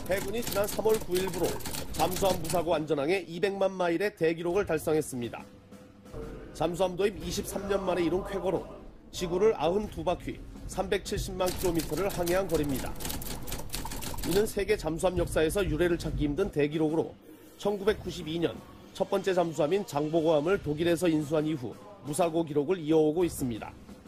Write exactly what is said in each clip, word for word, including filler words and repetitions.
해군이 지난 삼월 구일부로 잠수함 무사고 안전항에 이백만 마일의 대기록을 달성했습니다. 잠수함 도입 이십삼 년 만에 이룬 쾌거로 지구를 구십이 바퀴 삼백칠십만 킬로미터를 항해한 거리입니다. 이는 세계 잠수함 역사에서 유례를 찾기 힘든 대기록으로 천구백구십이 년 첫 번째 잠수함인 장보고함을 독일에서 인수한 이후 무사고 기록을 이어오고 있습니다.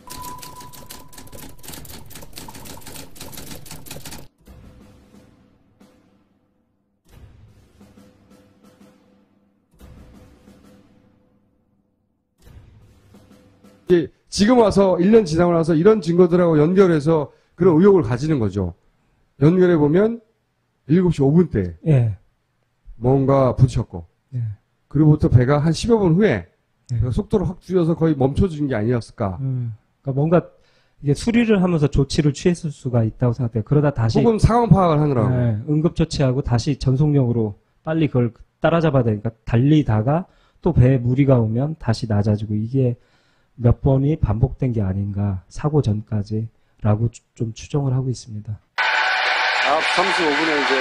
지금 와서 일 년 지나고 나서 이런 증거들하고 연결해서 그런 의혹을 가지는 거죠. 연결해보면 일곱 시 오 분 때 예. 뭔가 부딪혔고 예. 그로부터 배가 한 십여 분 후에 예. 속도를 확 줄여서 거의 멈춰준 게 아니었을까. 음, 그러니까 뭔가 이게 수리를 하면서 조치를 취했을 수가 있다고 생각돼요. 그러다 다시 혹은 상황 파악을 하느라고. 예, 응급조치하고 다시 전속력으로 빨리 그걸 따라잡아야 되니까 달리다가 또 배에 무리가 오면 다시 낮아지고 이게 몇 번이 반복된 게 아닌가 사고 전까지라고 좀 추정을 하고 있습니다. 아, 삼십오 분에 이제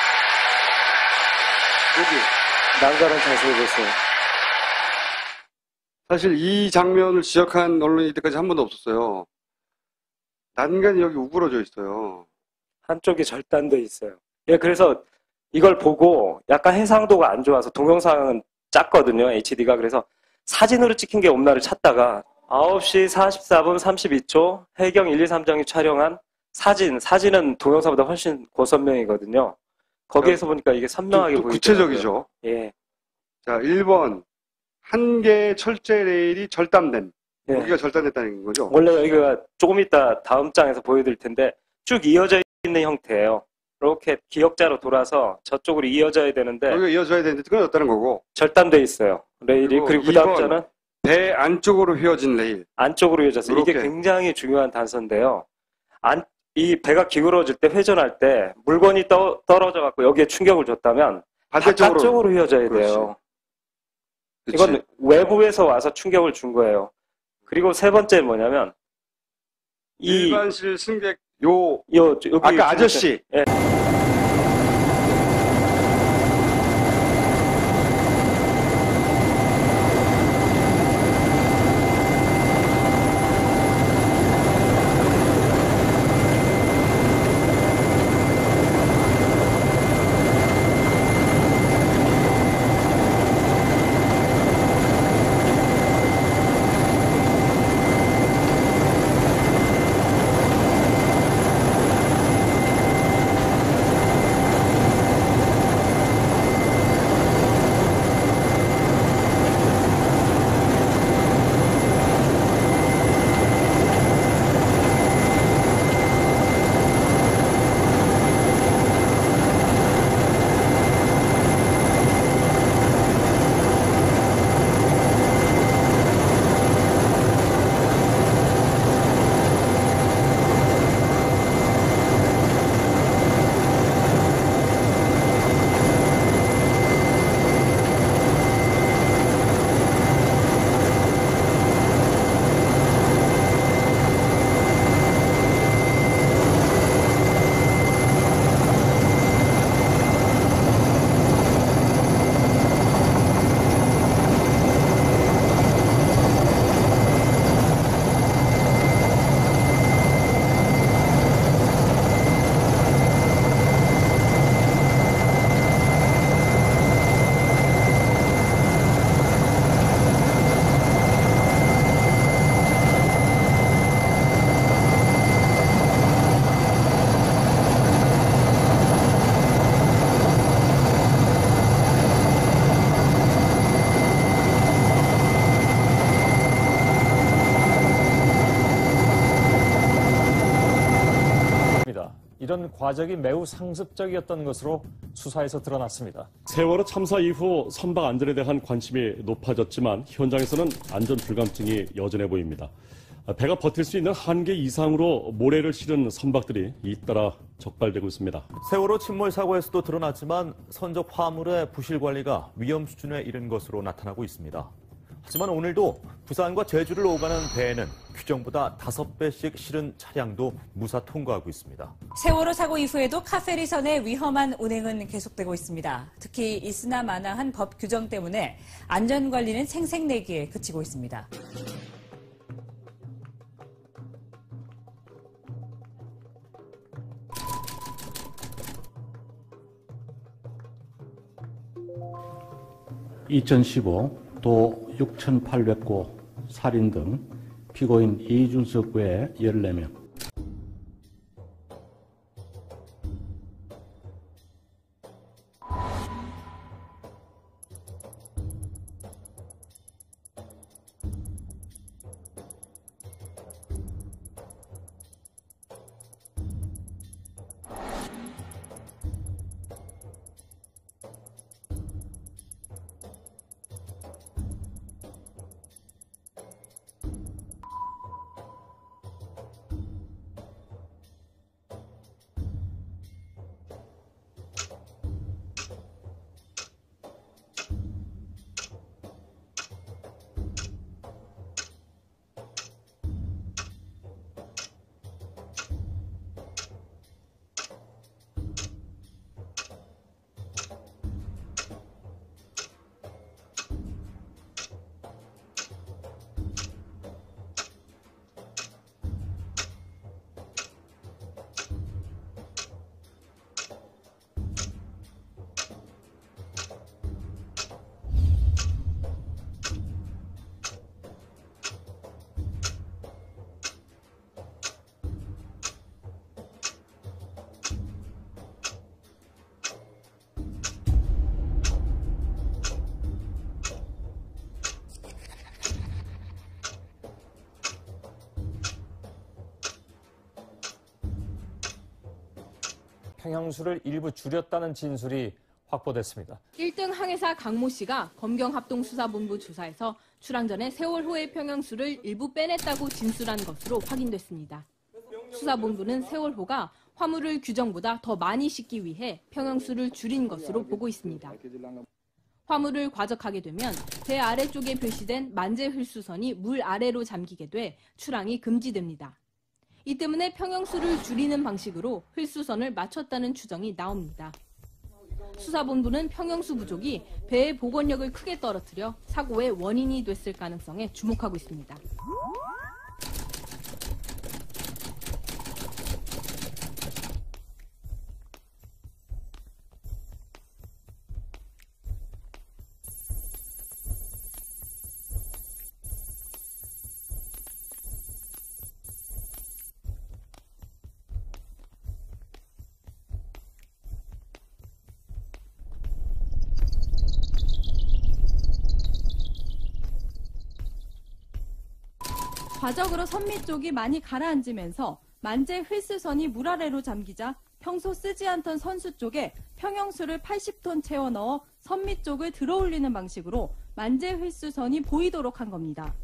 여기 난간을 장소해줬어요. 사실 이 장면을 지적한 언론이 이때까지 한 번도 없었어요. 난간이 여기 우그러져 있어요. 한쪽이 절단돼 있어요. 예, 그래서 이걸 보고 약간 해상도가 안 좋아서 동영상은 작거든요, 에이치디가. 그래서 사진으로 찍힌 게 없나를 찾다가 아홉 시 사십사 분 삼십이 초 해경 일, 이, 삼 장이 촬영한 사진, 사진은 동영상보다 훨씬 고선명이거든요. 거기에서 보니까 이게 선명하게 보이더라고요. 구체적이죠. 예. 자, 일 번. 한 개의 철제 레일이 절단된. 예. 여기가 절단됐다는 거죠? 원래 여기가 조금 이따 다음 장에서 보여드릴 텐데 쭉 이어져 있는 형태예요. 이렇게 기역자로 돌아서 저쪽으로 이어져야 되는데 여기가 이어져야 되는데 끊어졌다는 거고. 절단돼 있어요. 레일이. 그리고 그리고 그 다음 자는 배 안쪽으로 휘어진 레일. 안쪽으로 이어져서 이게 이렇게. 굉장히 중요한 단서인데요. 안, 이 배가 기울어질 때 회전할 때 물건이 떠, 떨어져 갖고 여기에 충격을 줬다면 반대쪽으로. 바깥쪽으로 휘어져야 그렇지. 돼요. 그치. 이건 외부에서 와서 충격을 준 거예요. 그리고 세 번째는 뭐냐면 이 일반실 승객 요, 요, 여기 아까 아저씨. 예. 이런 과정이 매우 상습적이었던 것으로 수사에서 드러났습니다. 세월호 참사 이후 선박 안전에 대한 관심이 높아졌지만 현장에서는 안전 불감증이 여전해 보입니다. 배가 버틸 수 있는 한계 이상으로 모래를 실은 선박들이 잇따라 적발되고 있습니다. 세월호 침몰 사고에서도 드러났지만 선적 화물의 부실 관리가 위험 수준에 이른 것으로 나타나고 있습니다. 하지만 오늘도 부산과 제주를 오가는 배에는 규정보다 다섯 배씩 실은 차량도 무사 통과하고 있습니다. 세월호 사고 이후에도 카페리선의 위험한 운행은 계속되고 있습니다. 특히 이스나마나한 법 규정 때문에 안전관리는 생색내기에 그치고 있습니다. 이천십오 도 육천팔백 고 살인 등 피고인 이준석 외 열네 명. 평형수를 일부 줄였다는 진술이 확보됐습니다. 일 등 항해사 강모 씨가 검경합동수사본부 조사에서 출항 전에 세월호의 평형수를 일부 빼냈다고 진술한 것으로 확인됐습니다. 수사본부는 세월호가 화물을 규정보다 더 많이 싣기 위해 평형수를 줄인 것으로 보고 있습니다. 화물을 과적하게 되면 배 아래쪽에 표시된 만재 흘수선이 물 아래로 잠기게 돼 출항이 금지됩니다. 이 때문에 평형수를 줄이는 방식으로 흘수선을 맞췄다는 추정이 나옵니다. 수사본부는 평형수 부족이 배의 복원력을 크게 떨어뜨려 사고의 원인이 됐을 가능성에 주목하고 있습니다. 과적으로 선미 쪽이 많이 가라앉으면서 만재 흘수선이 물 아래로 잠기자 평소 쓰지 않던 선수 쪽에 평형수를 팔십 톤 채워 넣어 선미 쪽을 들어올리는 방식으로 만재 흘수선이 보이도록 한 겁니다.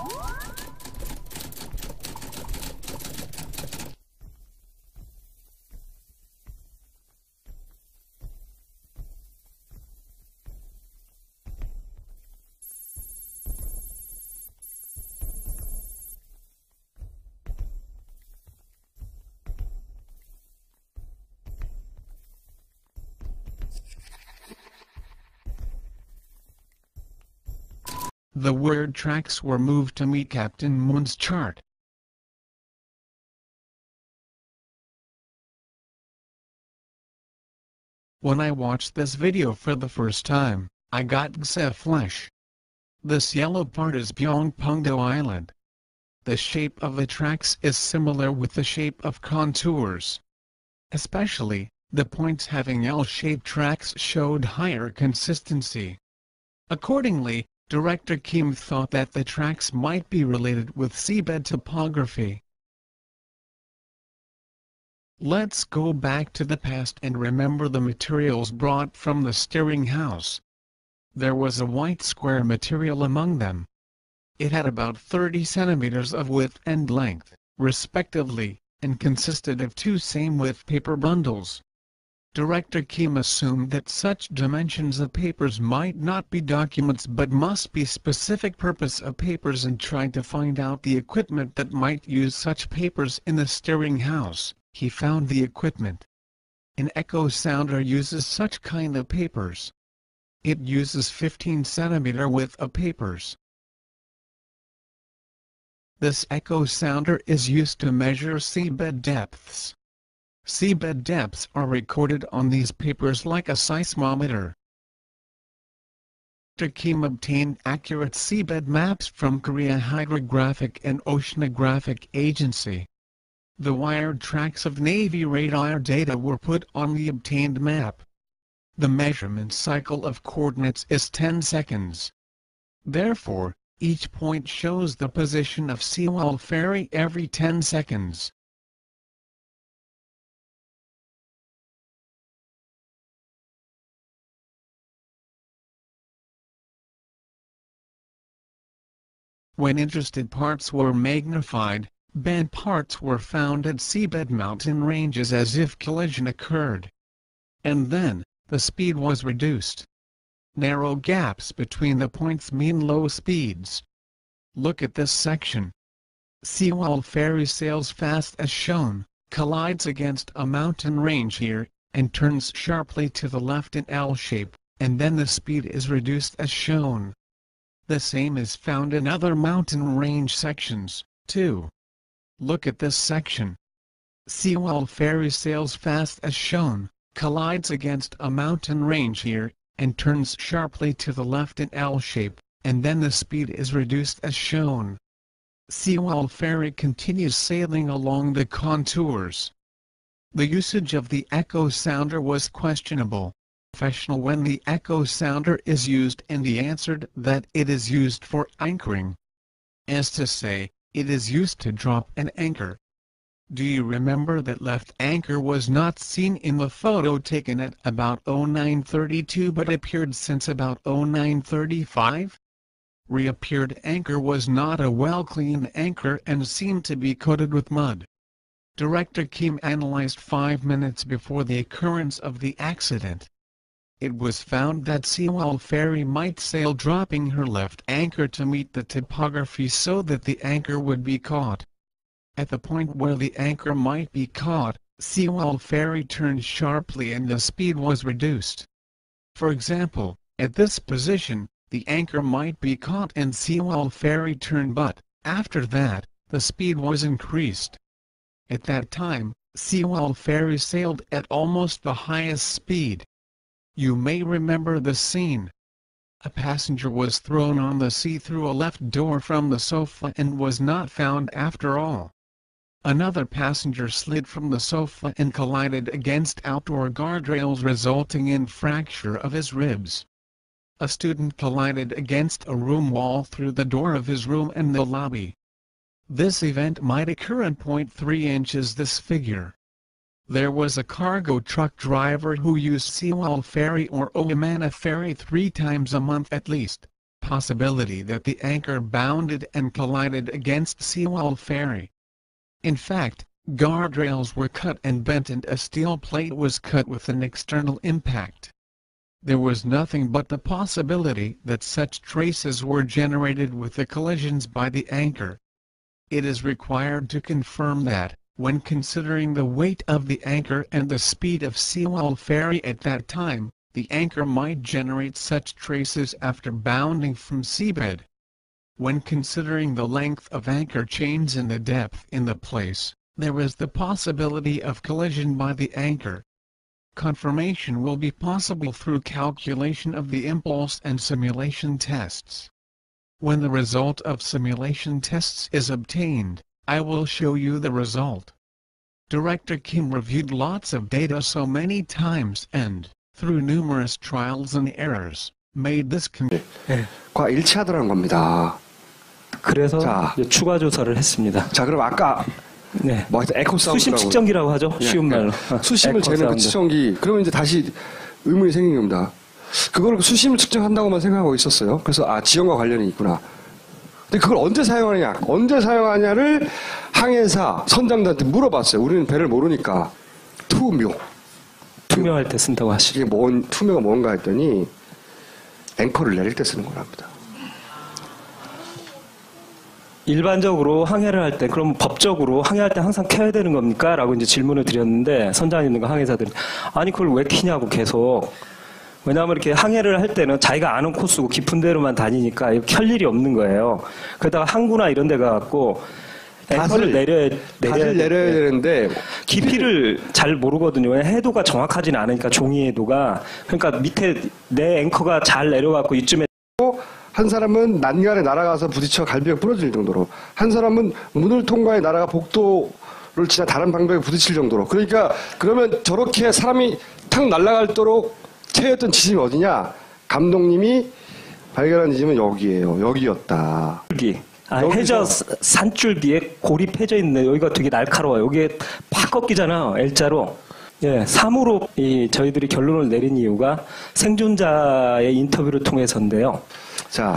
The word tracks were moved to meet Captain Moon's chart. When I watched this video for the first time, I got Gse flesh. This yellow part is Byongpungdo Island. The shape of the tracks is similar with the shape of contours. Especially, the points having L-shaped tracks showed higher consistency. Accordingly, Director Kim thought that the tracks might be related with seabed topography. Let's go back to the past and remember the materials brought from the steering house. There was a white square material among them. It had about thirty centimeters of width and length, respectively, and consisted of two same-width paper bundles. Director Kim assumed that such dimensions of papers might not be documents but must be specific purpose of papers and tried to find out the equipment that might use such papers in the steering house. He found the equipment. An echo sounder uses such kind of papers. It uses fifteen centimeter width of papers. This echo sounder is used to measure seabed depths. Seabed depths are recorded on these papers like a seismometer. Doctor Kim obtained accurate seabed maps from Korea Hydrographic and Oceanographic Agency. The wired tracks of Navy radar data were put on the obtained map. The measurement cycle of coordinates is ten seconds. Therefore, each point shows the position of Sewol Ferry every ten seconds. When interested parts were magnified, bent parts were found at seabed mountain ranges as if collision occurred. And then, the speed was reduced. Narrow gaps between the points mean low speeds. Look at this section. Sewol Ferry sails fast as shown, collides against a mountain range here, and turns sharply to the left in L shape, and then the speed is reduced as shown. The same is found in other mountain range sections, too. Look at this section. Sewol Ferry sails fast as shown, collides against a mountain range here, and turns sharply to the left in L shape, and then the speed is reduced as shown. Sewol Ferry continues sailing along the contours. The usage of the echo sounder was questionable. Professional when the echo sounder is used, and he answered that it is used for anchoring. As to say, it is used to drop an anchor. Do you remember that left anchor was not seen in the photo taken at about oh nine thirty-two but appeared since about oh nine thirty-five? Reappeared anchor was not a well-cleaned anchor and seemed to be coated with mud. Director Kim analyzed five minutes before the occurrence of the accident. It was found that Sewol Ferry might sail dropping her left anchor to meet the topography so that the anchor would be caught. At the point where the anchor might be caught, Sewol Ferry turned sharply and the speed was reduced. For example, at this position, the anchor might be caught and Sewol Ferry turned, but, after that, the speed was increased. At that time, Sewol Ferry sailed at almost the highest speed. You may remember the scene. A passenger was thrown on the sea through a left door from the sofa and was not found after all. Another passenger slid from the sofa and collided against outdoor guardrails, resulting in fracture of his ribs. A student collided against a room wall through the door of his room and the lobby. This event might occur at zero point three inches this figure. There was a cargo truck driver who used Sewol Ferry or Oyamana Ferry three times a month at least. Possibility that the anchor bounded and collided against Sewol Ferry. In fact, guardrails were cut and bent and a steel plate was cut with an external impact. There was nothing but the possibility that such traces were generated with the collisions by the anchor. It is required to confirm that, when considering the weight of the anchor and the speed of Sewol Ferry at that time, the anchor might generate such traces after bounding from seabed. When considering the length of anchor chains and the depth in the place, there is the possibility of collision by the anchor. Confirmation will be possible through calculation of the impulse and simulation tests. When the result of simulation tests is obtained, I will show you the result. Director Kim reviewed lots of data so many times and, through numerous trials and errors, made this con- 네, 과 일치하더라는 겁니다. 그래서 자, 이제 추가 조사를 했습니다. 자, 그럼 아까 네. 뭐 하여튼 에코 사운드 수심 측정기라고 하죠. 예, 쉬운 말로. 예. 수심을 에코 재는 그 사운드. 측정기. 그러면 이제 다시 의문이 생긴 겁니다. 그걸 수심을 측정한다고만 생각하고 있었어요. 그래서 아, 지형과 관련이 있구나. 근데 그걸 언제 사용하느냐, 언제 사용하냐를 항해사 선장들한테 물어봤어요. 우리는 배를 모르니까. 투묘. 투명할 때 쓴다고 하시죠. 이게 뭔, 투명은 뭔가 했더니 앵커를 내릴 때 쓰는 거랍니다. 일반적으로 항해를 할 때, 그럼 법적으로 항해할 때 항상 켜야 되는 겁니까? 라고 이제 질문을 드렸는데, 선장에 있는 거 항해사들이, 아니, 그걸 왜 켜냐고 계속. 왜냐하면 이렇게 항해를 할 때는 자기가 아는 코스고 깊은 데로만 다니니까 이거 켤 일이 없는 거예요. 그러다가 항구나 이런 데 가갖고, 앵커를 내려야, 내려야, 내려야 되는데, 깊이를 잘 모르거든요. 해도가 정확하진 않으니까, 종이 해도가. 그러니까 밑에 내 앵커가 잘 내려갖고 이쯤에, 한 사람은 난간에 날아가서 부딪혀 갈비가 부러질 정도로, 한 사람은 문을 통과해 날아가 복도를 지나 다른 방벽에 부딪힐 정도로. 그러니까 그러면 저렇게 사람이 탁 날아갈도록 채였던 지점이 어디냐? 감독님이 발견한 지점은 여기예요. 여기였다. 여기. 아, 해저 산줄기에 골이 패져 있는데 여기가 되게 날카로워요. 여기에 팍 꺾이잖아. L자로. 예, 삼으로 이 저희들이 결론을 내린 이유가 생존자의 인터뷰를 통해서인데요. 자,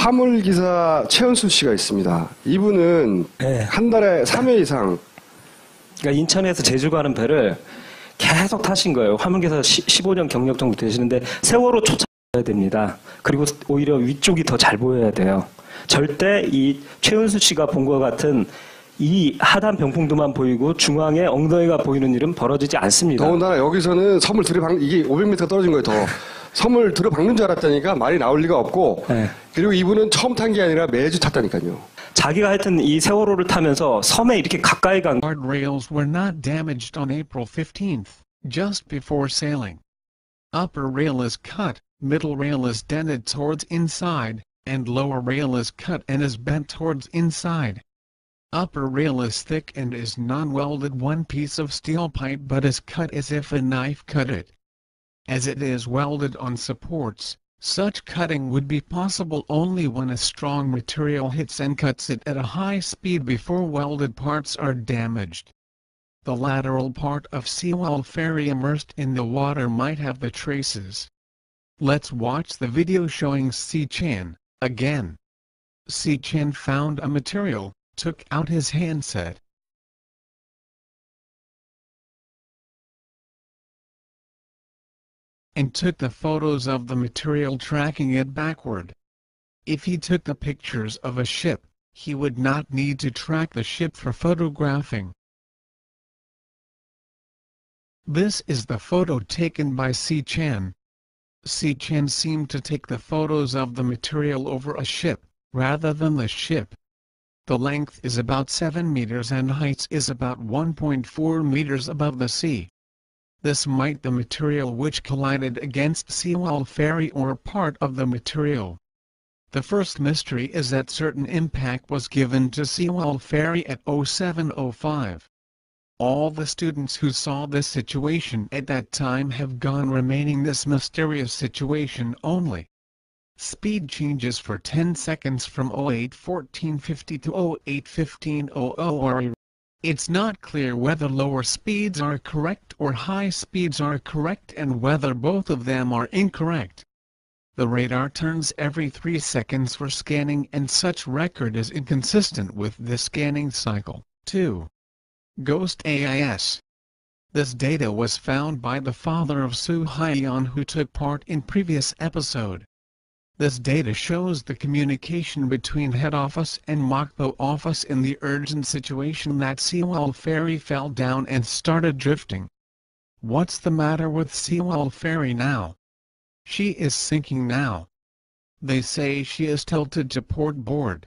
화물기사 최은수 씨가 있습니다. 이분은 네. 한 달에 삼 회 이상. 그러니까 인천에서 제주 가는 배를 계속 타신 거예요. 화물기사 십오 년 경력 정도 되시는데 세월호 쫓아야 됩니다. 그리고 오히려 위쪽이 더 잘 보여야 돼요. 절대 이 최은수 씨가 본 것 같은 이 하단 병풍도만 보이고 중앙에 엉덩이가 보이는 일은 벌어지지 않습니다. 더군다나 여기서는 섬을 들이박, 이게 오백 미터 떨어진 거예요, 더. 섬을 들어박는 줄 알았다니까 말이 나올 리가 없고, 네. 그리고 이분은 처음 탄 게 아니라 매주 탔다니까요. 자기가 하여튼 이 세월호를 타면서 섬에 이렇게 가까이 간 Guardrails were not damaged on April fifteenth, just before sailing. Upper rail is cut, middle rail is dented towards inside, and lower rail is cut and is bent towards inside. Upper rail is thick and is non-welded one piece of steel pipe but is cut as if a knife cut it. As it is welded on supports, such cutting would be possible only when a strong material hits and cuts it at a high speed before welded parts are damaged. The lateral part of Seawell Ferry immersed in the water might have the traces. Let's watch the video showing Si Chan, again. Si Chan found a material, took out his handset, and took the photos of the material tracking it backward. If he took the pictures of a ship, he would not need to track the ship for photographing. This is the photo taken by Si Chan. Si Chan seemed to take the photos of the material over a ship, rather than the ship. The length is about seven meters and height is about one point four meters above the sea. This might the material which collided against Seawell Ferry or part of the material. The first mystery is that certain impact was given to Seawell Ferry at oh seven oh five. All the students who saw this situation at that time have gone, remaining this mysterious situation only. Speed changes for ten seconds from oh eight fourteen fifty to oh eight fifteen hundred are. It's not clear whether lower speeds are correct or high speeds are correct and whether both of them are incorrect. The radar turns every three seconds for scanning and such record is inconsistent with the scanning cycle. two. Ghost A I S. This data was found by the father of Soo Hyeon who took part in previous episode. This data shows the communication between head office and Mokpo office in the urgent situation that Seawell Ferry fell down and started drifting. What's the matter with Seawell Ferry now? She is sinking now. They say she is tilted to port board.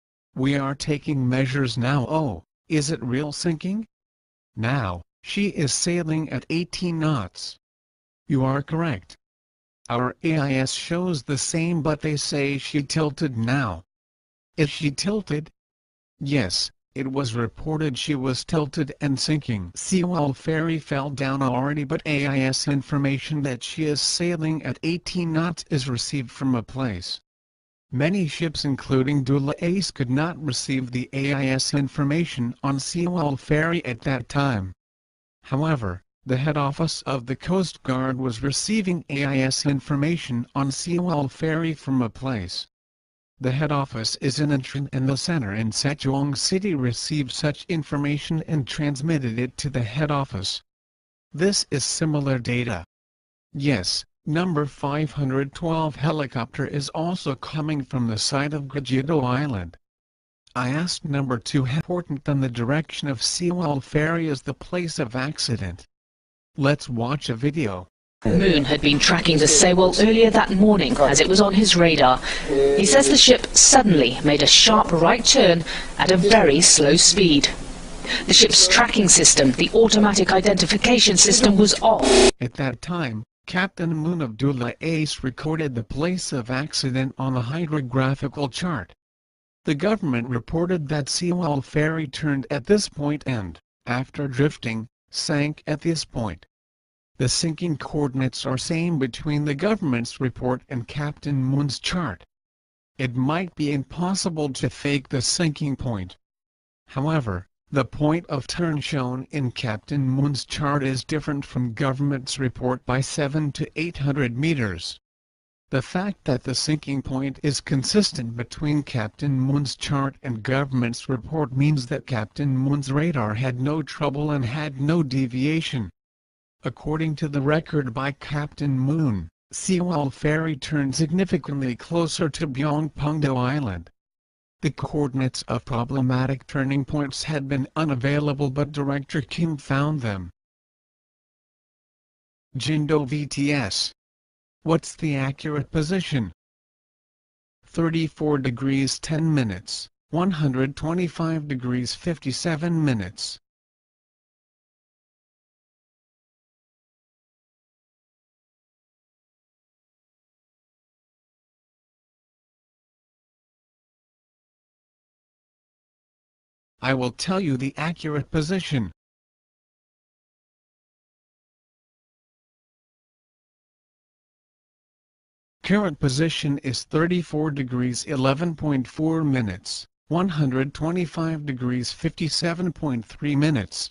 We are taking measures now. Oh, is it real sinking? Now, she is sailing at eighteen knots. You are correct. Our A I S shows the same, but they say she tilted now. Is she tilted? Yes, it was reported she was tilted and sinking. Seawell Ferry fell down already, but A I S information that she is sailing at eighteen knots is received from a place. Many ships including Dula Ace could not receive the A I S information on Seawell Ferry at that time. However, the head office of the Coast Guard was receiving A I S information on Seawell Ferry from a place. The head office is in Incheon and the center in Sejong City received such information and transmitted it to the head office. This is similar data. Yes, number five hundred twelve helicopter is also coming from the side of Gajito Island. I asked number two how important than the direction of Sewol Ferry is the place of accident. Let's watch a video. Moon had been tracking the Sewol earlier that morning as it was on his radar. He says the ship suddenly made a sharp right turn at a very slow speed. The ship's tracking system, the automatic identification system, was off. At that time, Captain Moon Abdullah Ace recorded the place of accident on a hydrographical chart. The government reported that Sewol Ferry turned at this point and, after drifting, sank at this point. The sinking coordinates are same between the government's report and Captain Moon's chart. It might be impossible to fake the sinking point. However, the point of turn shown in Captain Moon's chart is different from government's report by seven to eight hundred meters. The fact that the sinking point is consistent between Captain Moon's chart and government's report means that Captain Moon's radar had no trouble and had no deviation. According to the record by Captain Moon, Sewol Ferry turned significantly closer to Byongpungdo Island. The coordinates of problematic turning points had been unavailable, but Director Kim found them. Jindo V T S. What's the accurate position? thirty-four degrees ten minutes, one hundred twenty-five degrees fifty-seven minutes. I will tell you the accurate position. Current position is thirty-four degrees eleven point four minutes, one hundred twenty-five degrees fifty-seven point three minutes.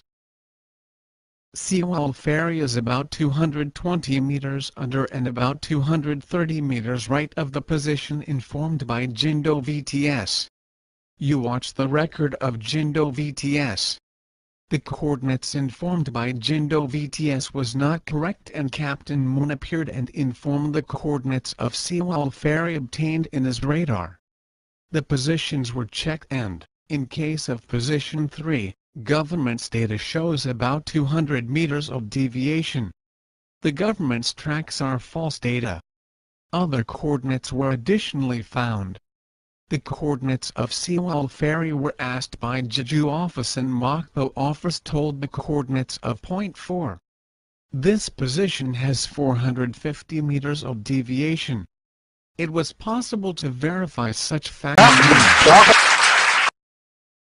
Sewol Ferry is about two hundred twenty meters under and about two hundred thirty meters right of the position informed by Jindo V T S. You watch the record of Jindo V T S. The coordinates informed by Jindo V T S was not correct, and Captain Moon appeared and informed the coordinates of Sewol Ferry obtained in his radar. The positions were checked and, in case of position three, government's data shows about two hundred meters of deviation. The government's tracks are false data. Other coordinates were additionally found. The coordinates of Sewol Ferry were asked by Jeju office, and Mokpo office told the coordinates of point four. This position has four hundred fifty meters of deviation. It was possible to verify such facts.